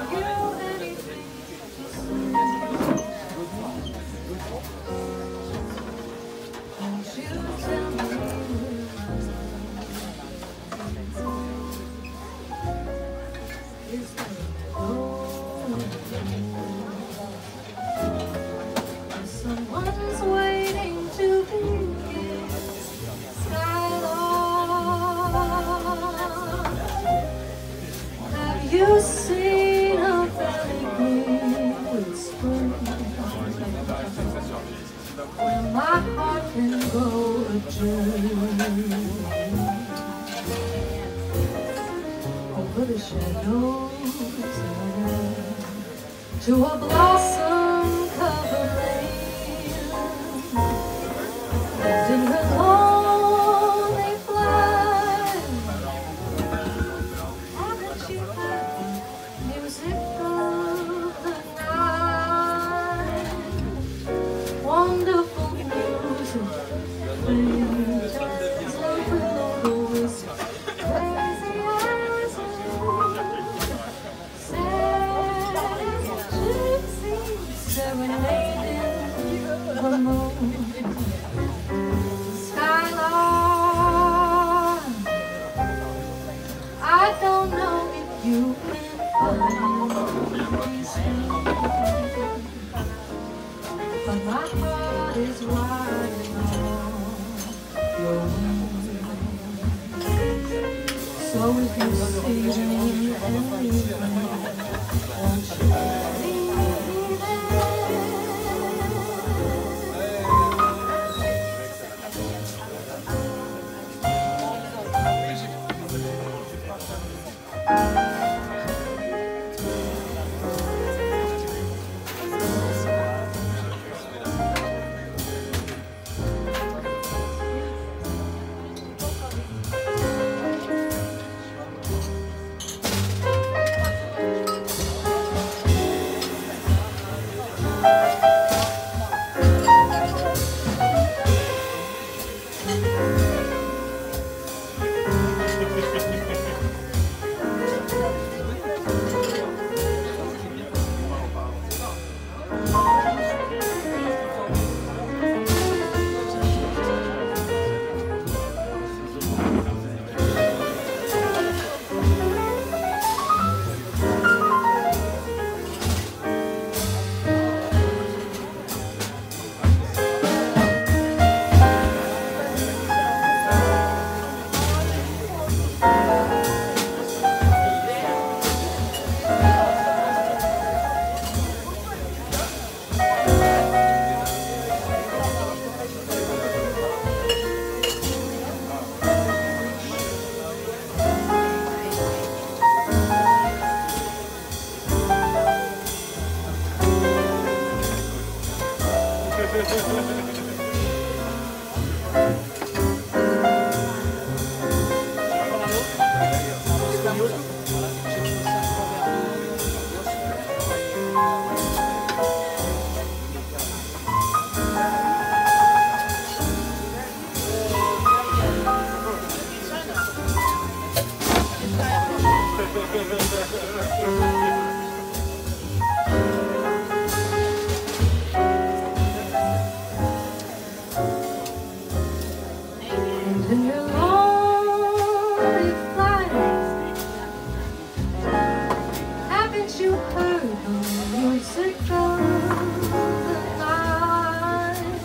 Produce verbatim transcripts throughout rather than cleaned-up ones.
Someone's waiting to begin. Skylord, have you seen a valley green with spring, where my heart can go a journey over the shadows to a blossom covered lane, and in her lonely flight, haven't you heard music of the night? Wonderful music, playing just like a little whistle, crazy as a serenading the moon. Skylord, I don't know if you can find these things, but my heart is riding on your wings. So if you see me and leave me, won't you leave me there? In your lonely flight, haven't you heard the music of the night?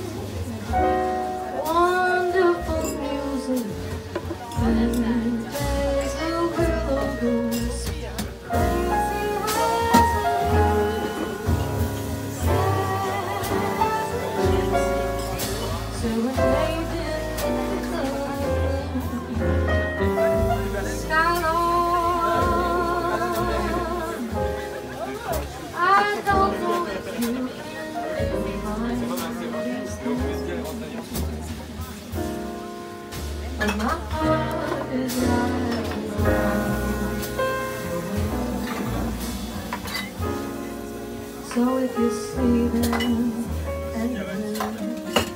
Wonderful music, and there's a will-o'-the-wisp, crazy as a sad as a gypsy, serenading. I don't know if you can find these things, but my heart is riding on. So if you see them and